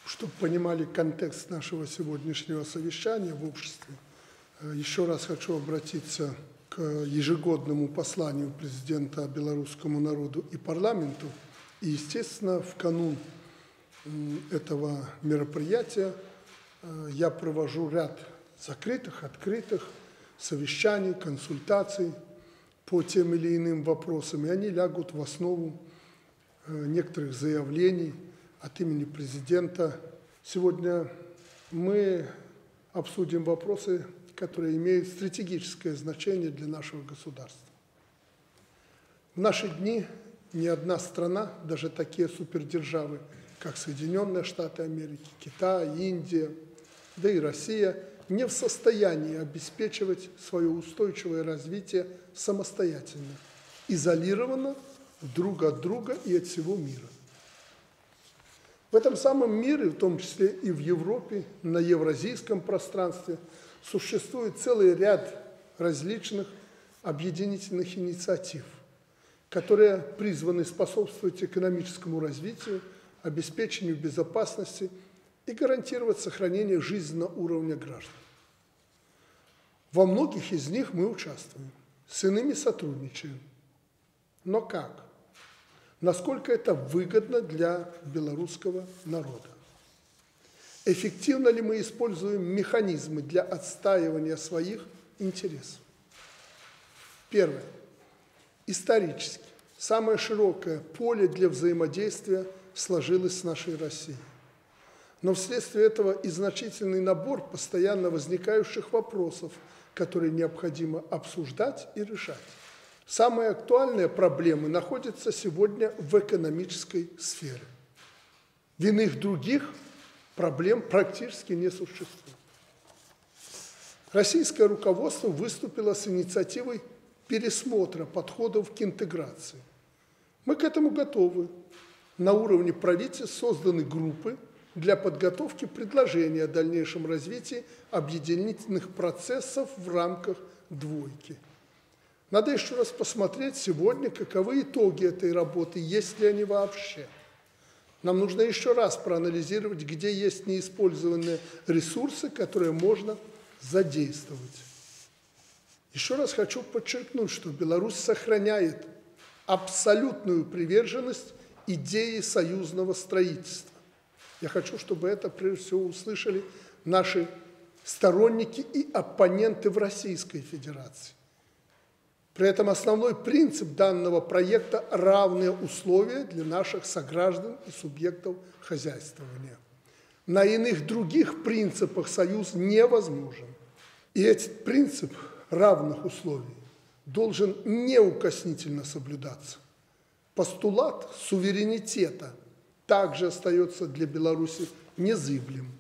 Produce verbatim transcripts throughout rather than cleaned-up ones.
Чтобы понимали контекст нашего сегодняшнего совещания в обществе, еще раз хочу обратиться к ежегодному посланию президента белорусскому народу и парламенту. И, естественно, в канун этого мероприятия я провожу ряд закрытых, открытых совещаний, консультаций по тем или иным вопросам, и они лягут в основу некоторых заявлений от имени президента. Сегодня мы обсудим вопросы, которые имеют стратегическое значение для нашего государства. В наши дни ни одна страна, даже такие супердержавы, как Соединенные Штаты Америки, Китай, Индия, да и Россия, не в состоянии обеспечивать свое устойчивое развитие самостоятельно, изолированно друг от друга и от всего мира. В этом самом мире, в том числе и в Европе, на евразийском пространстве, существует целый ряд различных объединительных инициатив, которые призваны способствовать экономическому развитию, обеспечению безопасности и гарантировать сохранение жизненного уровня граждан. Во многих из них мы участвуем, с иными сотрудничаем. Но как? Насколько это выгодно для белорусского народа? Эффективно ли мы используем механизмы для отстаивания своих интересов? Первое. Исторически самое широкое поле для взаимодействия сложилось с нашей Россией. Но вследствие этого и значительный набор постоянно возникающих вопросов, которые необходимо обсуждать и решать. Самые актуальные проблемы находятся сегодня в экономической сфере. В иных других проблем практически не существует. Российское руководство выступило с инициативой пересмотра подходов к интеграции. Мы к этому готовы. На уровне правительств созданы группы для подготовки предложений о дальнейшем развитии объединительных процессов в рамках двойки. Надо еще раз посмотреть сегодня, каковы итоги этой работы, есть ли они вообще. Нам нужно еще раз проанализировать, где есть неиспользованные ресурсы, которые можно задействовать. Еще раз хочу подчеркнуть, что Беларусь сохраняет абсолютную приверженность идее союзного строительства. Я хочу, чтобы это, прежде всего, услышали наши сторонники и оппоненты в Российской Федерации. При этом основной принцип данного проекта – равные условия для наших сограждан и субъектов хозяйствования. На иных других принципах союз невозможен. И этот принцип равных условий должен неукоснительно соблюдаться. Постулат суверенитета также остается для Беларуси незыблем.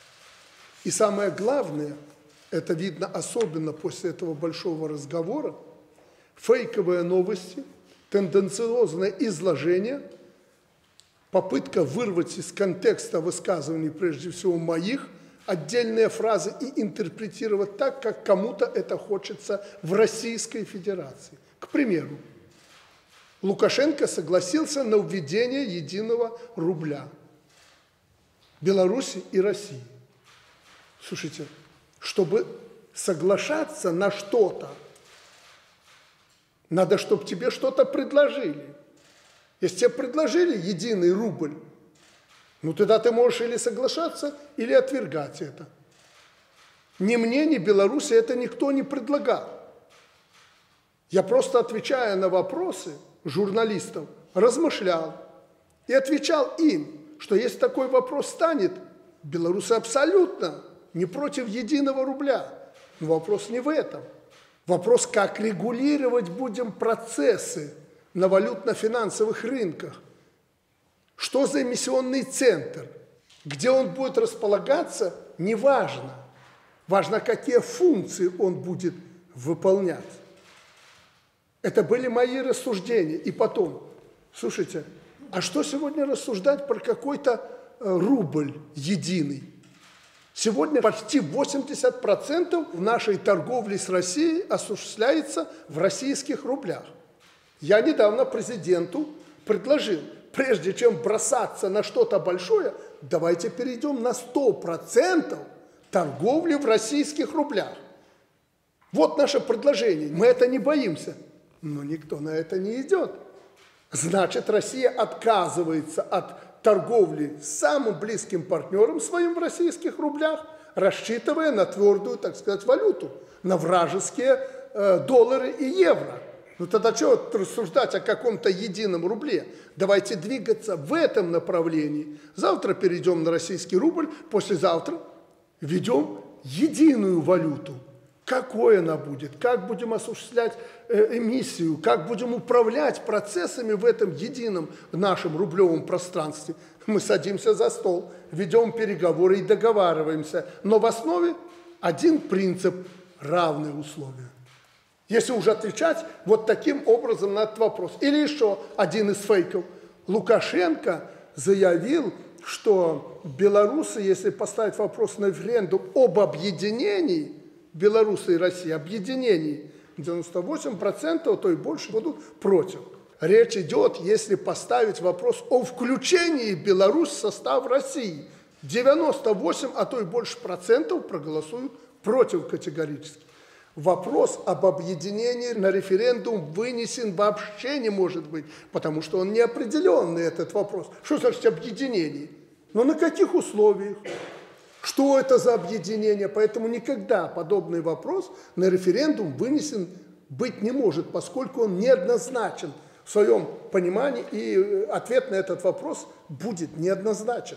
И самое главное, это видно особенно после этого большого разговора, фейковые новости, тенденциозное изложение, попытка вырвать из контекста высказываний, прежде всего моих, отдельные фразы и интерпретировать так, как кому-то это хочется в Российской Федерации. К примеру, Лукашенко согласился на введение единого рубля Беларуси и России. Слушайте, чтобы соглашаться на что-то, надо, чтобы тебе что-то предложили. Если тебе предложили единый рубль, ну тогда ты можешь или соглашаться, или отвергать это. Ни мне, ни Беларуси это никто не предлагал. Я просто, отвечая на вопросы журналистов, размышлял и отвечал им, что если такой вопрос станет, белорусы абсолютно не против единого рубля. Но вопрос не в этом. Вопрос, как регулировать будем процессы на валютно-финансовых рынках. Что за эмиссионный центр? Где он будет располагаться, не важно. Важно, какие функции он будет выполнять. Это были мои рассуждения. И потом, слушайте, а что сегодня рассуждать про какой-то рубль единый? Сегодня почти восемьдесят процентов нашей торговли с Россией осуществляется в российских рублях. Я недавно президенту предложил, прежде чем бросаться на что-то большое, давайте перейдем на сто процентов торговли в российских рублях. Вот наше предложение. Мы это не боимся, но никто на это не идет. Значит, Россия отказывается от торговли с самым близким партнером своим в российских рублях, рассчитывая на твердую, так сказать, валюту, на вражеские э, доллары и евро. Ну тогда что рассуждать о каком-то едином рубле? Давайте двигаться в этом направлении. Завтра перейдем на российский рубль, послезавтра введем единую валюту. Какой она будет? Как будем осуществлять э, эмиссию? Как будем управлять процессами в этом едином нашем рублевом пространстве? Мы садимся за стол, ведем переговоры и договариваемся. Но в основе один принцип – равные условия. Если уже отвечать вот таким образом на этот вопрос. Или еще один из фейков. Лукашенко заявил, что белорусы, если поставить вопрос на референдум об объединении Беларуси и России, объединении, девяносто восемь процентов, то и больше будут против. Речь идет, если поставить вопрос о включении Беларуси в состав России. девяносто восемь, а то и больше процентов проголосуют против категорически. Вопрос об объединении на референдум вынесен вообще не может быть, потому что он неопределенный, этот вопрос. Что значит объединение? Но на каких условиях? Что это за объединение? Поэтому никогда подобный вопрос на референдум вынесен быть не может, поскольку он неоднозначен в своем понимании, и ответ на этот вопрос будет неоднозначен.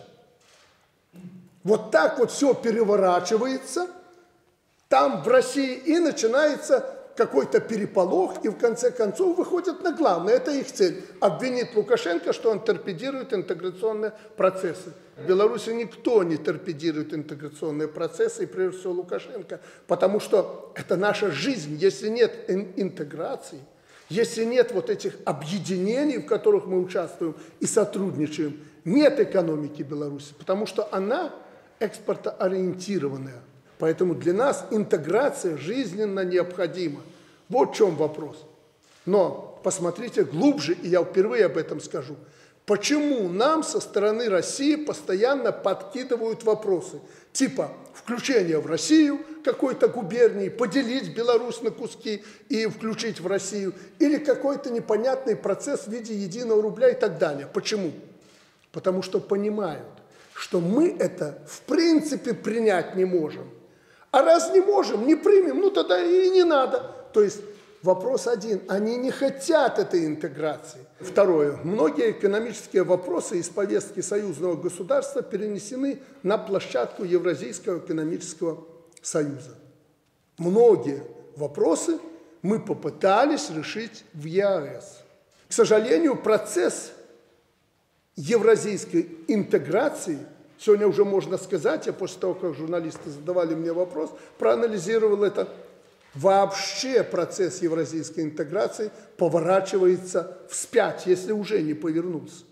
Вот так вот все переворачивается там, в России, и начинается какой-то переполох, и в конце концов выходят на главное. Это их цель. Обвинить Лукашенко, что он торпедирует интеграционные процессы. В Беларуси никто не торпедирует интеграционные процессы, и прежде всего Лукашенко, потому что это наша жизнь. Если нет интеграции, если нет вот этих объединений, в которых мы участвуем и сотрудничаем, нет экономики Беларуси, потому что она экспортоориентированная. Поэтому для нас интеграция жизненно необходима. Вот в чем вопрос. Но посмотрите глубже, и я впервые об этом скажу. Почему нам со стороны России постоянно подкидывают вопросы? Типа включение в Россию какой-то губернии, поделить Беларусь на куски и включить в Россию, или какой-то непонятный процесс в виде единого рубля и так далее. Почему? Потому что понимают, что мы это в принципе принять не можем. А раз не можем, не примем, ну тогда и не надо. То есть вопрос один, они не хотят этой интеграции. Второе, многие экономические вопросы из повестки союзного государства перенесены на площадку Евразийского экономического союза. Многие вопросы мы попытались решить в ЕАЭС. К сожалению, процесс евразийской интеграции, сегодня уже можно сказать, я после того, как журналисты задавали мне вопрос, проанализировал это, вообще процесс евразийской интеграции поворачивается вспять, если уже не повернулся.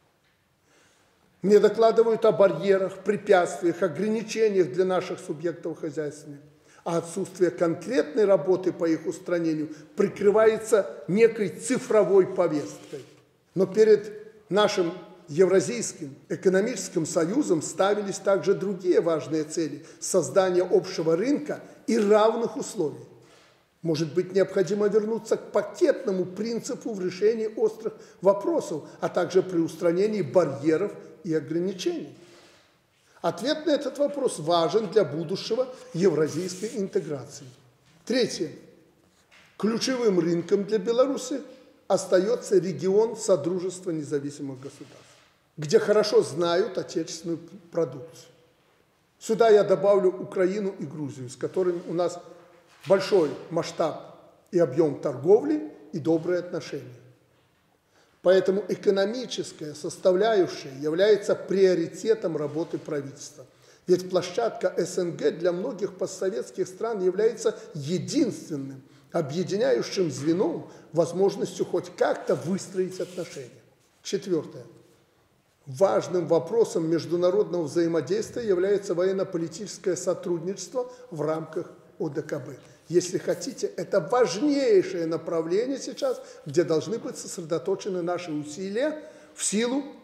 Мне докладывают о барьерах, препятствиях, ограничениях для наших субъектов хозяйствования, а отсутствие конкретной работы по их устранению прикрывается некой цифровой повесткой. Но перед нашим Евразийским экономическим союзом ставились также другие важные цели – создание общего рынка и равных условий. Может быть, необходимо вернуться к пакетному принципу в решении острых вопросов, а также при устранении барьеров и ограничений. Ответ на этот вопрос важен для будущего евразийской интеграции. Третье. Ключевым рынком для Беларуси остается регион Содружества независимых государств, где хорошо знают отечественную продукцию. Сюда я добавлю Украину и Грузию, с которыми у нас большой масштаб и объем торговли и добрые отношения. Поэтому экономическая составляющая является приоритетом работы правительства. Ведь площадка СНГ для многих постсоветских стран является единственным объединяющим звеном, возможностью хоть как-то выстроить отношения. Четвертое. Важным вопросом международного взаимодействия является военно-политическое сотрудничество в рамках ОДКБ. Если хотите, это важнейшее направление сейчас, где должны быть сосредоточены наши усилия в силу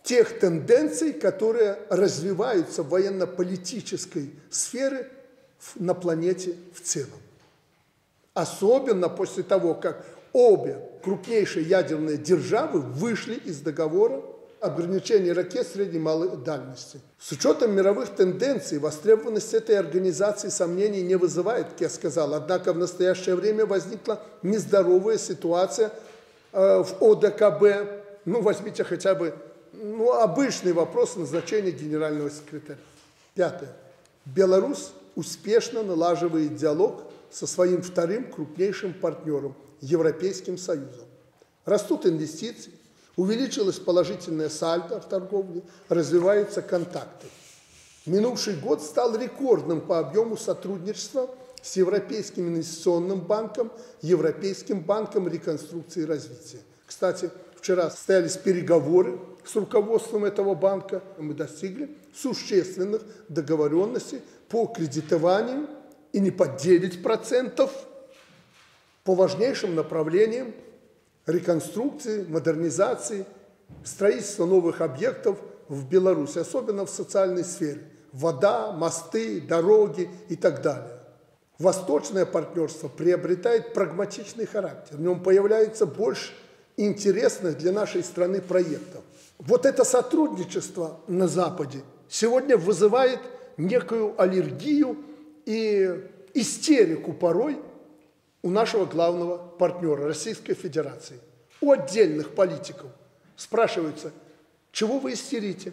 тех тенденций, которые развиваются в военно-политической сфере на планете в целом. Особенно после того, как обе крупнейшие ядерные державы вышли из договора об ограничении ракет средней и малой дальности. С учетом мировых тенденций, востребованность этой организации сомнений не вызывает, как я сказал. Однако в настоящее время возникла нездоровая ситуация э, в О Д К Б. Ну, возьмите хотя бы ну, обычный вопрос назначения генерального секретаря. Пятое. Беларусь успешно налаживает диалог со своим вторым крупнейшим партнером – Европейским Союзом. Растут инвестиции, увеличилось положительное сальдо в торговле, развиваются контакты. Минувший год стал рекордным по объему сотрудничества с Европейским инвестиционным банком, Европейским банком реконструкции и развития. Кстати, вчера состоялись переговоры с руководством этого банка. Мы достигли существенных договоренностей по кредитованию и не по девять процентов по важнейшим направлениям реконструкции, модернизации, строительства новых объектов в Беларуси, особенно в социальной сфере. Вода, мосты, дороги и так далее. Восточное партнерство приобретает прагматичный характер. В нем появляется больше интересных для нашей страны проектов. Вот это сотрудничество на Западе сегодня вызывает некую аллергию и истерику порой у нашего главного партнера Российской Федерации. У отдельных политиков спрашивается, чего вы истерите?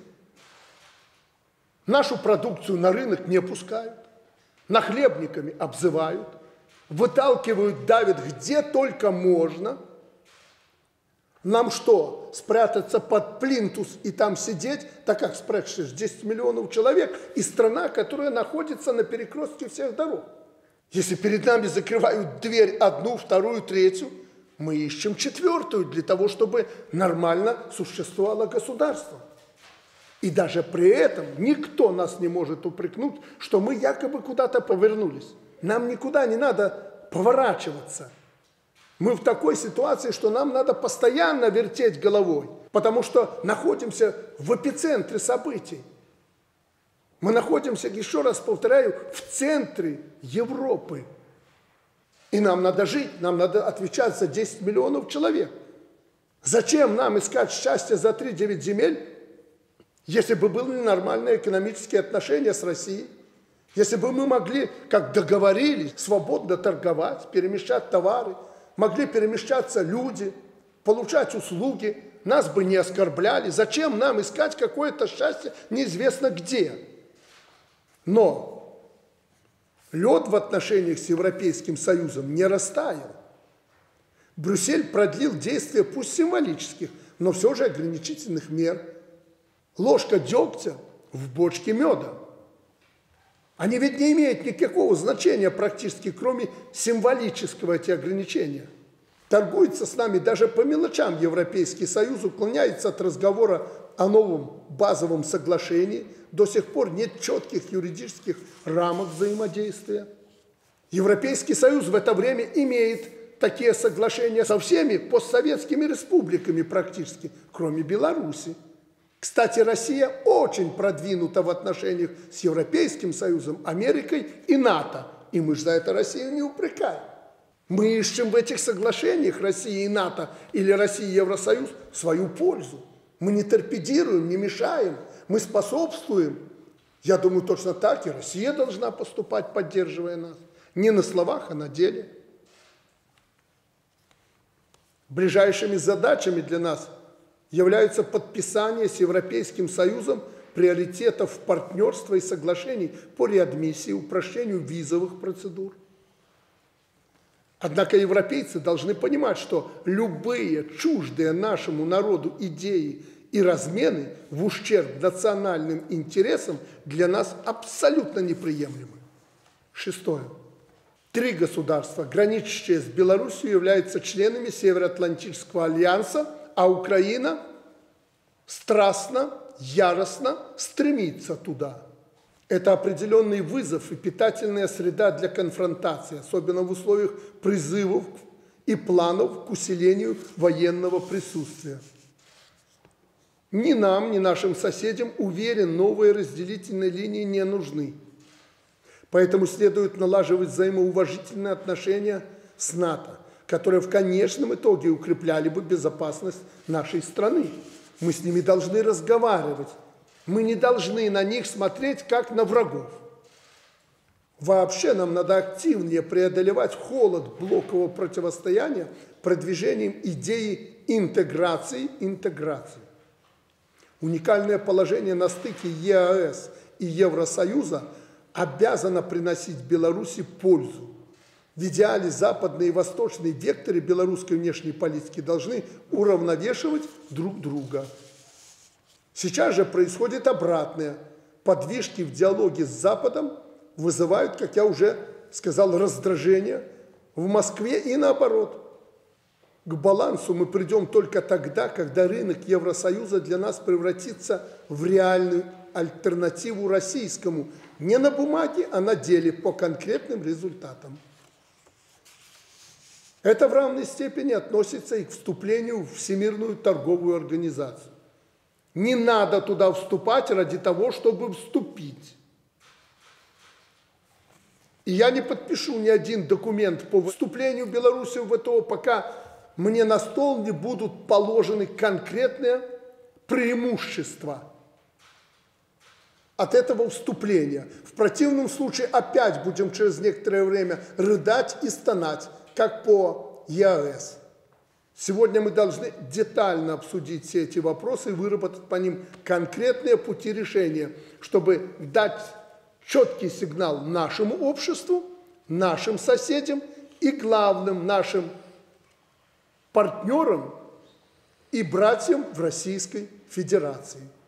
Нашу продукцию на рынок не пускают, нахлебниками обзывают, выталкивают, давят где только можно. Нам что, спрятаться под плинтус и там сидеть? Так как спрячешься, десять миллионов человек и страна, которая находится на перекрестке всех дорог. Если перед нами закрывают дверь одну, вторую, третью, мы ищем четвертую для того, чтобы нормально существовало государство. И даже при этом никто нас не может упрекнуть, что мы якобы куда-то повернулись. Нам никуда не надо поворачиваться. Мы в такой ситуации, что нам надо постоянно вертеть головой, потому что находимся в эпицентре событий. Мы находимся, еще раз повторяю, в центре Европы. И нам надо жить, нам надо отвечать за десять миллионов человек. Зачем нам искать счастье за три-девять земель, если бы были нормальные экономические отношения с Россией? Если бы мы могли, как договорились, свободно торговать, перемещать товары, могли перемещаться люди, получать услуги, нас бы не оскорбляли. Зачем нам искать какое-то счастье неизвестно где? Но лед в отношениях с Европейским Союзом не растаял. Брюссель продлил действие пусть символических, но все же ограничительных мер. Ложка дегтя в бочке меда. Они ведь не имеют никакого значения практически, кроме символического эти ограничения. Торгуется с нами даже по мелочам Европейский Союз, уклоняется от разговора о новом базовом соглашении. До сих пор нет четких юридических рамок взаимодействия. Европейский Союз в это время имеет такие соглашения со всеми постсоветскими республиками практически, кроме Беларуси. Кстати, Россия очень продвинута в отношениях с Европейским Союзом, Америкой и НАТО. И мы же за это Россию не упрекаем. Мы ищем в этих соглашениях России и НАТО или России и Евросоюз свою пользу. Мы не торпедируем, не мешаем, мы способствуем. Я думаю, точно так и Россия должна поступать, поддерживая нас. Не на словах, а на деле. Ближайшими задачами для нас является подписание с Европейским Союзом приоритетов партнерства и соглашений по реадмиссии, упрощению визовых процедур. Однако европейцы должны понимать, что любые чуждые нашему народу идеи и размены в ущерб национальным интересам для нас абсолютно неприемлемы. Шестое. Три государства, граничащие с Беларусью, являются членами Североатлантического альянса, а Украина страстно, яростно стремится туда. Это определенный вызов и питательная среда для конфронтации, особенно в условиях призывов и планов к усилению военного присутствия. Ни нам, ни нашим соседям, уверен, новые разделительные линии не нужны. Поэтому следует налаживать взаимоуважительные отношения с НАТО, которые в конечном итоге укрепляли бы безопасность нашей страны. Мы с ними должны разговаривать. Мы не должны на них смотреть, как на врагов. Вообще нам надо активнее преодолевать холод блокового противостояния продвижением идеи интеграции, интеграции. Уникальное положение на стыке ЕАЭС и Евросоюза обязано приносить Беларуси пользу. В идеале западные и восточные векторы белорусской внешней политики должны уравновешивать друг друга. Сейчас же происходит обратное. Подвижки в диалоге с Западом вызывают, как я уже сказал, раздражение в Москве и наоборот. К балансу мы придем только тогда, когда рынок Евросоюза для нас превратится в реальную альтернативу российскому. Не на бумаге, а на деле, по конкретным результатам. Это в равной степени относится и к вступлению в Всемирную торговую организацию. Не надо туда вступать ради того, чтобы вступить. И я не подпишу ни один документ по вступлению Беларуси в ВТО, пока мне на стол не будут положены конкретные преимущества от этого вступления. В противном случае опять будем через некоторое время рыдать и стонать, как по ЕАЭС. Сегодня мы должны детально обсудить все эти вопросы и выработать по ним конкретные пути решения, чтобы дать четкий сигнал нашему обществу, нашим соседям и главным нашим партнерам и братьям в Российской Федерации.